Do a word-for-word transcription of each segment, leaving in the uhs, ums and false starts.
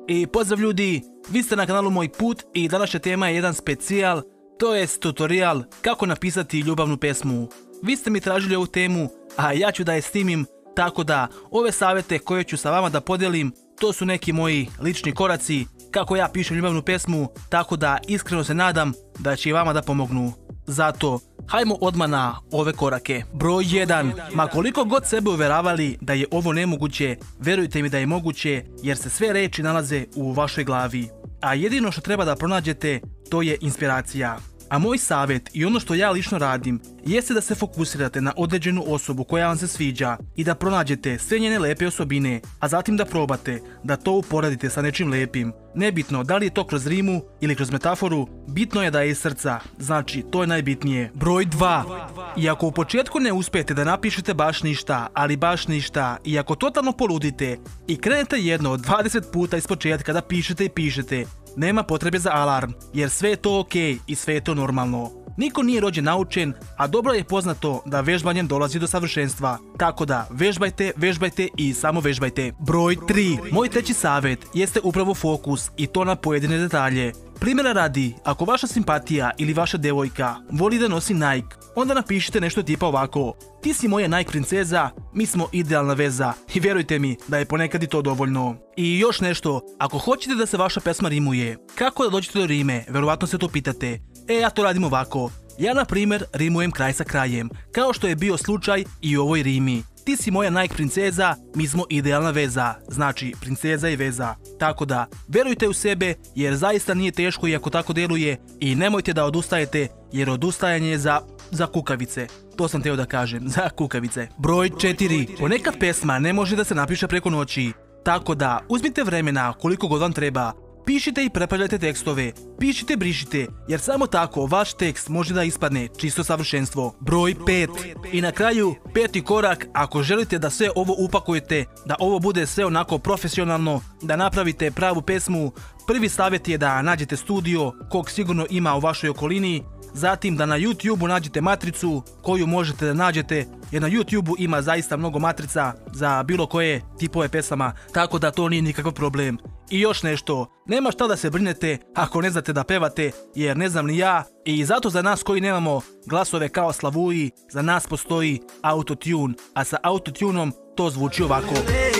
I pozdrav ljudi, vi ste na kanalu Moj put i današnja tema je jedan specijal, to jest tutorial kako napisati ljubavnu pesmu. Vi ste mi tražili ovu temu, a ja ću da je snimim, tako da ove savjete koje ću sa vama da podijelim, to su neki moji lični koraci kako ja pišem ljubavnu pesmu, tako da iskreno se nadam da će i vama da pomognu. Zato, hajmo odmah na ove korake. Broj jedan. Ma koliko god sebe uveravali da je ovo nemoguće, verujte mi da je moguće jer se sve reči nalaze u vašoj glavi. A jedino što treba da pronađete, to je inspiracija. A moj savjet i ono što ja lično radim jeste da se fokusirate na određenu osobu koja vam se sviđa i da pronađete sve njene lepe osobine, a zatim da probate da to uporedite sa nečim lepim. Nebitno da li je to kroz rimu ili kroz metaforu, bitno je da je iz srca, znači to je najbitnije. Broj dva. Iako u početku ne uspijete da napišete baš ništa, ali baš ništa, i ako totalno poludite i krenete jedno od dvadeset puta iz početka da pišete i pišete, nema potrebe za alarm, jer sve je to ok i sve je to normalno. Niko nije rođen naučen, a dobro je poznato da vežbanjem dolazi do savršenstva. Tako da vežbajte, vežbajte i samo vežbajte. Broj tri. Moj treći savjet jeste upravo fokus i to na pojedine detalje. Primjera radi, ako vaša simpatija ili vaša devojka voli da nosi Nike, onda napišite nešto tipa ovako: ti si moja Nike princeza, mi smo idealna veza, i vjerujte mi da je ponekad i to dovoljno. I još nešto, ako hoćete da se vaša pesma rimuje, kako da dođete do rime, verovatno se to pitate. E, ja to radim ovako. Ja na primjer rimujem kraj sa krajem, kao što je bio slučaj i u ovoj rimi. Ti si moja Nike princeza, mi smo idealna veza, znači princeza i veza. Tako da, verujte u sebe jer zaista nije teško iako tako deluje, i nemojte da odustajete jer odustajanje je za, za kukavice. To sam teo da kažem, za kukavice. Broj četiri. Ponekad pesma ne može da se napiše preko noći, tako da uzmite vremena koliko god vam treba. Pišite i prepravljajte tekstove, pišite, brišite, jer samo tako vaš tekst može da ispadne čisto savršenstvo. Broj pet. I na kraju, peti korak, ako želite da sve ovo upakujete, da ovo bude sve onako profesionalno, da napravite pravu pesmu, prvi savjet je da nađete studio kog sigurno ima u vašoj okolini, zatim da na YouTube-u nađete matricu koju možete da nađete, jer na YouTube-u ima zaista mnogo matrica za bilo koje tipove pesama, tako da to nije nikakav problem. I još nešto, nema šta da se brinete ako ne znate da pevate, jer ne znam ni ja, i zato za nas koji nemamo glasove kao Slavuji, za nas postoji autotune, a sa autotunom to zvuči ovako.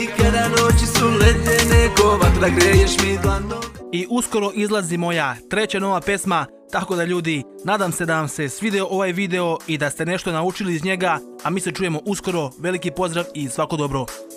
I uskoro izlazi moja treća nova pesma, tako da ljudi, nadam se da vam se svidio ovaj video i da ste nešto naučili iz njega, a mi se čujemo uskoro. Veliki pozdrav i svako dobro.